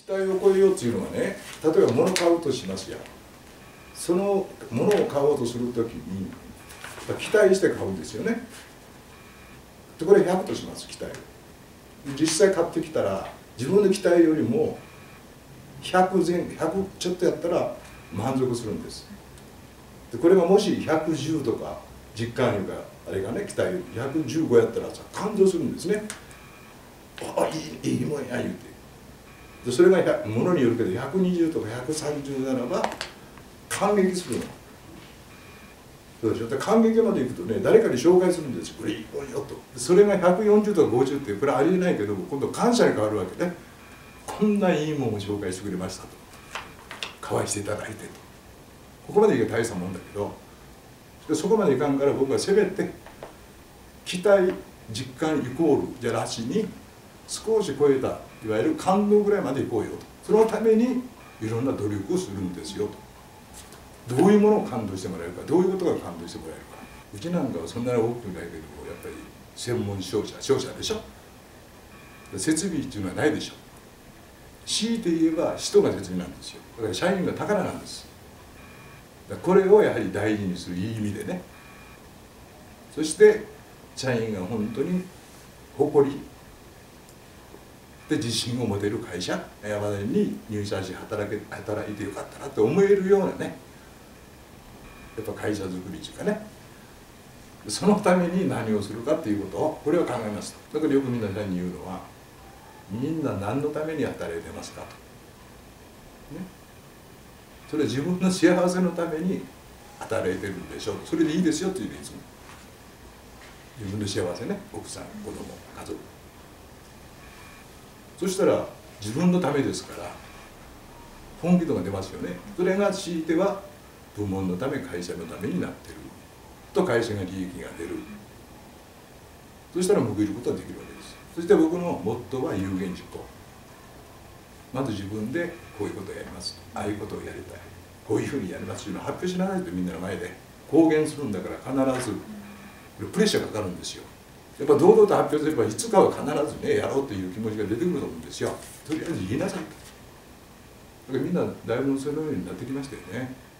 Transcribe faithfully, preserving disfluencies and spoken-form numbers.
期待を超えようっていうのはね、例えば物を買うとしますよ。その物を買おうとするときに期待して買うんですよね。でこれひゃくとします、期待を。実際買ってきたら自分の期待よりもひゃく前ひゃくちょっとやったら満足するんです。でこれがもしひゃくじゅうとか実感いうかあれがね、期待ひゃくじゅうごやったらさ感動するんですね。ああいいいいもんや言うて。でそれがものによるけどひゃくにじゅうとかひゃくさんじゅうならば感激するの。そうでしょ。で感激までいくとね、誰かに紹介するんですよ。これいいもんよと。それがひゃくよんじゅうとかごじゅうってこれありえないけど、今度感謝に変わるわけね。こんないいもんを紹介してくれましたと。可愛していただいてと。ここまでいけば大したもんだけど、でそこまでいかんから僕はせめて期待実感イコールじゃなしに少し超えたいわゆる感動ぐらいまでいこうよと。そのためにいろんな努力をするんですよと。どういうものを感動してもらえるか、どういうことが感動してもらえるか。うちなんかはそんなに大きくないけど、やっぱり専門商社商社でしょ。設備っていうのはないでしょ。強いて言えば人が設備なんですよ。だから社員が宝なんです。これをやはり大事にするいい意味でね。そして社員が本当に誇りで自信を持てる会社、山田に入社し働け働いてよかったなって思えるようなね、やっぱ会社づくりというかね、そのために何をするかっていうことをこれは考えますと。だからよくみんなに言うのは、みんな何のために働いてますかと、ね、それは自分の幸せのために働いてるんでしょう。それでいいですよって言うでいつも自分の幸せね、奥さん子供家族、そしたら自分のためですから本気度が出ますよね。それが強いては部門のため会社のためになってると、会社が利益が出る。そしたら報いることができるわけです。そして僕のモットーは有言実行。まず自分でこういうことをやりますと、ああいうことをやりたい、こういうふうにやりますというのを発表しなさいと、みんなの前で公言するんだから必ずプレッシャーがかかるんですよ。やっぱ堂々と発表すればいつかは必ずねやろうという気持ちが出てくると思うんですよ。とりあえず言いなさいと。だからみんなだいぶそのようになってきましたよね。